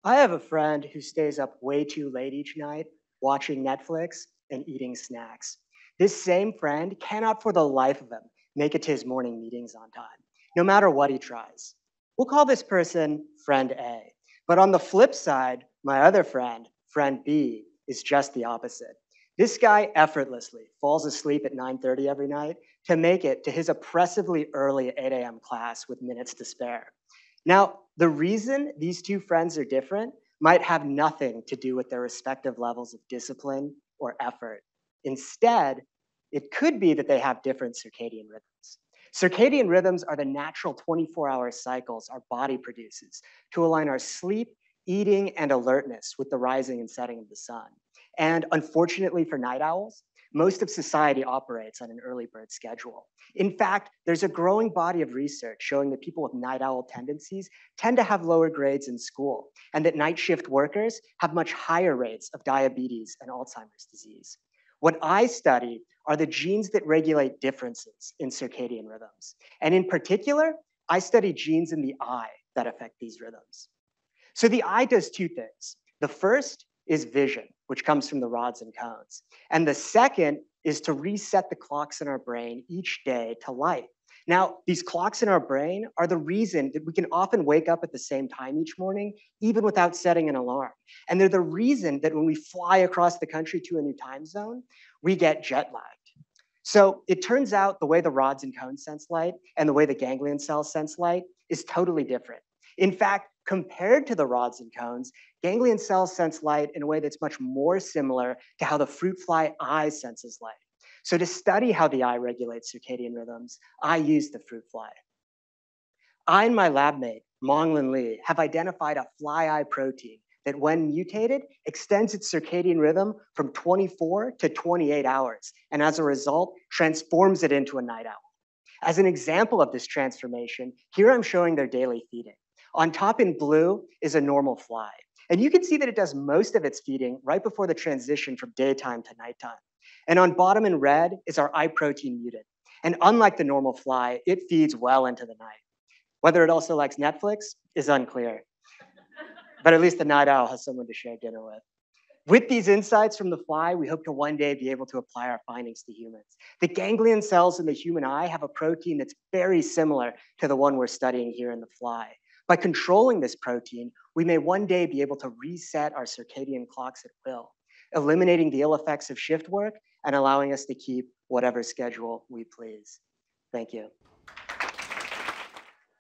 I have a friend who stays up way too late each night, watching Netflix and eating snacks. This same friend cannot for the life of him make it to his morning meetings on time, no matter what he tries. We'll call this person friend A. But on the flip side, my other friend, friend B, is just the opposite. This guy effortlessly falls asleep at 9:30 every night to make it to his oppressively early 8 a.m. class with minutes to spare. Now, the reason these two friends are different might have nothing to do with their respective levels of discipline or effort. Instead, it could be that they have different circadian rhythms. Circadian rhythms are the natural 24-hour cycles our body produces to align our sleep, eating, and alertness with the rising and setting of the sun. And unfortunately for night owls, most of society operates on an early bird schedule. In fact, there's a growing body of research showing that people with night owl tendencies tend to have lower grades in school, and that night shift workers have much higher rates of diabetes and Alzheimer's disease. What I study are the genes that regulate differences in circadian rhythms. And in particular, I study genes in the eye that affect these rhythms. So the eye does two things. The first is vision, which comes from the rods and cones. And the second is to reset the clocks in our brain each day to light. Now, these clocks in our brain are the reason that we can often wake up at the same time each morning, even without setting an alarm. And they're the reason that when we fly across the country to a new time zone, we get jet lagged. So it turns out the way the rods and cones sense light and the way the ganglion cells sense light is totally different. In fact, compared to the rods and cones, ganglion cells sense light in a way that's much more similar to how the fruit fly eye senses light. So to study how the eye regulates circadian rhythms, I use the fruit fly. I and my lab mate, Monglin Lee, have identified a fly eye protein that when mutated, extends its circadian rhythm from 24 to 28 hours, and as a result, transforms it into a night owl. As an example of this transformation, here I'm showing their daily feeding. On top in blue is a normal fly. And you can see that it does most of its feeding right before the transition from daytime to nighttime. And on bottom in red is our eye protein mutant. And unlike the normal fly, it feeds well into the night. Whether it also likes Netflix is unclear. But at least the night owl has someone to share dinner with. With these insights from the fly, we hope to one day be able to apply our findings to humans. The ganglion cells in the human eye have a protein that's very similar to the one we're studying here in the fly. By controlling this protein, we may one day be able to reset our circadian clocks at will, eliminating the ill effects of shift work and allowing us to keep whatever schedule we please. Thank you.